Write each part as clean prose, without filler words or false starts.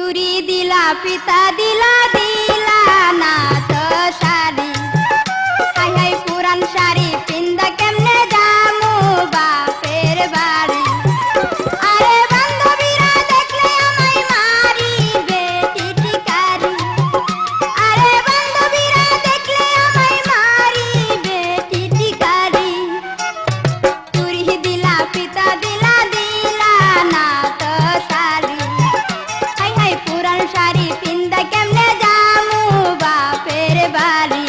चूरी दिला पिता दिला दिला ना तो शादी हाय हाय पुरान शाड़ी पिंदा केमने जामु बापेर बाड़ी अरे बांधबीरा देखले आमाय मारिबे टिटिकारी अरे बांधबीरा देखले आमाय मारिबे टिटिकारी चूरी दिला पिता दिला दिला ना तो शादी हाय हाय पुरान शाड़ी पिंदा केमने जामु बापेर बाड़ी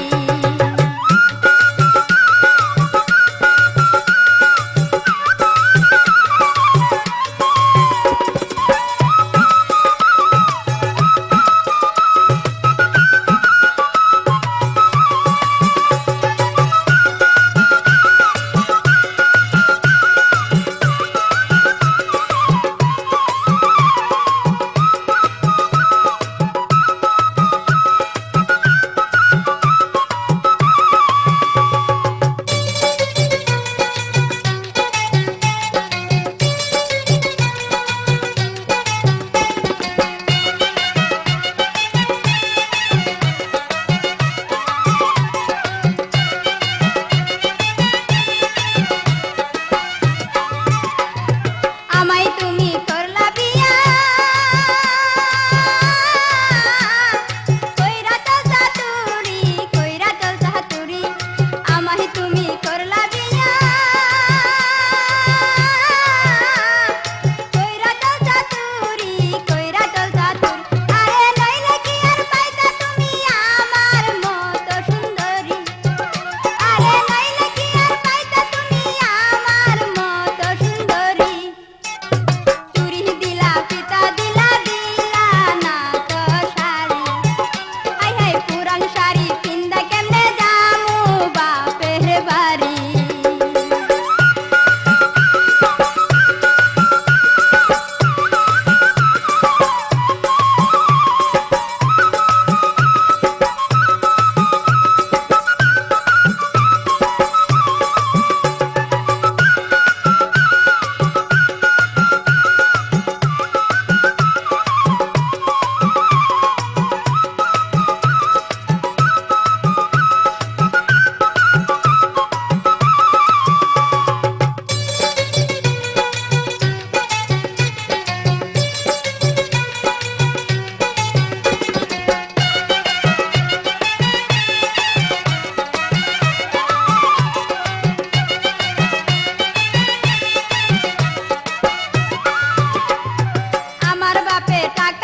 আমায় তুমি করলা বিয়া কইরা চল চাতুরি আমায় তুমি করলা বিয়া কইরা চল চাতুরি আরে নইলে কি আর পাইতা তুমি আমার মতো সুন্দরী আরে নইলে কি আর পাইতা তুমি আমার মতো সুন্দরী चूरी दिला पिता दिला दिला ना तो शाड़ी हाय हाय पुरान शाड़ी पिंदा केमने जामु बापेर बाड़ी আমার বাপে টাকা